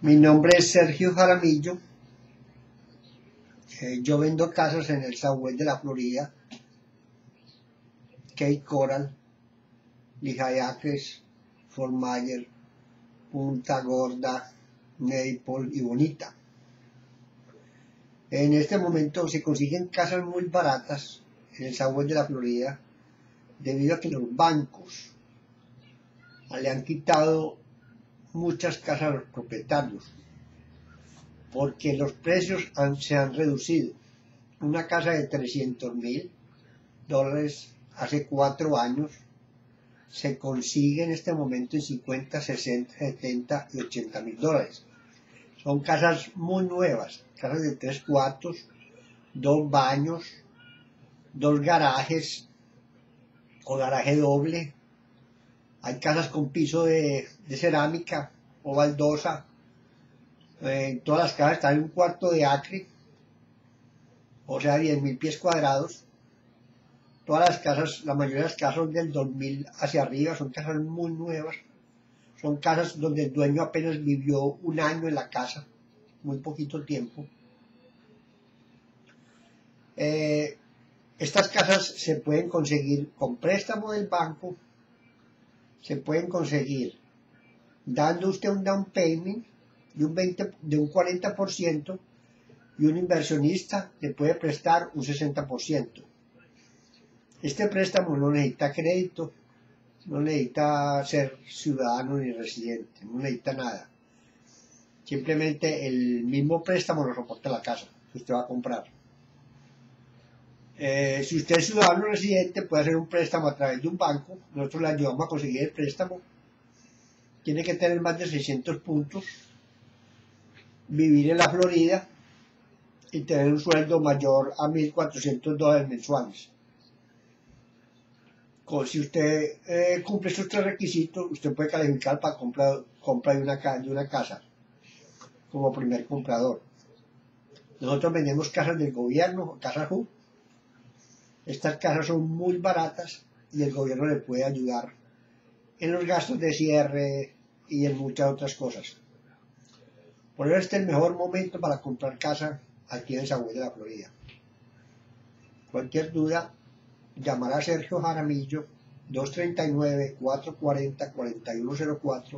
Mi nombre es Sergio Jaramillo. Yo vendo casas en el Southwest de la Florida, Cape Coral, Lehigh Acres, Fort Myers, Punta Gorda, Naples y Bonita. En este momento se consiguen casas muy baratas en el Southwest de la Florida debido a que los bancos le han quitado muchas casas a los propietarios porque los precios se han reducido. Una casa de $300,000 hace 4 años se consigue en este momento en 50, 60, 70 y $80,000. Son casas muy nuevas, casas de 3 cuartos, 2 baños, 2 garajes o garaje doble. Hay casas con piso de cerámica o baldosa. Todas las casas están en un cuarto de acre, o sea, 10,000 pies cuadrados. Todas las casas, la mayoría de las casas son del 2000 hacia arriba, son casas muy nuevas. Son casas donde el dueño apenas vivió 1 año en la casa, muy poquito tiempo. Estas casas se pueden conseguir con préstamo del banco, se pueden conseguir dando usted un down payment de un 40% y un inversionista le puede prestar un 60%. Este préstamo no necesita crédito, no necesita ser ciudadano ni residente, no necesita nada. Simplemente el mismo préstamo lo soporta la casa que usted va a comprar. Si usted es ciudadano residente, puede hacer un préstamo a través de un banco. Nosotros le ayudamos a conseguir el préstamo. Tiene que tener más de 600 puntos, vivir en la Florida y tener un sueldo mayor a $1,400 mensuales. Si usted cumple estos 3 requisitos, usted puede calificar para compra de una casa como primer comprador. Nosotros vendemos casas del gobierno, casas HUD. Estas casas son muy baratas y el gobierno le puede ayudar en los gastos de cierre y en muchas otras cosas. Por eso este es el mejor momento para comprar casa aquí en el Southwest de la Florida. Cualquier duda, llamar a Sergio Jaramillo, 239-440-4104,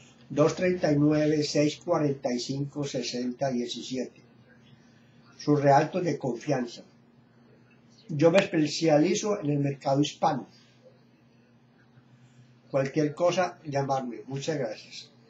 239-645-6017. Sus realtos de confianza. Yo me especializo en el mercado hispano. Cualquier cosa, llamarme. Muchas gracias.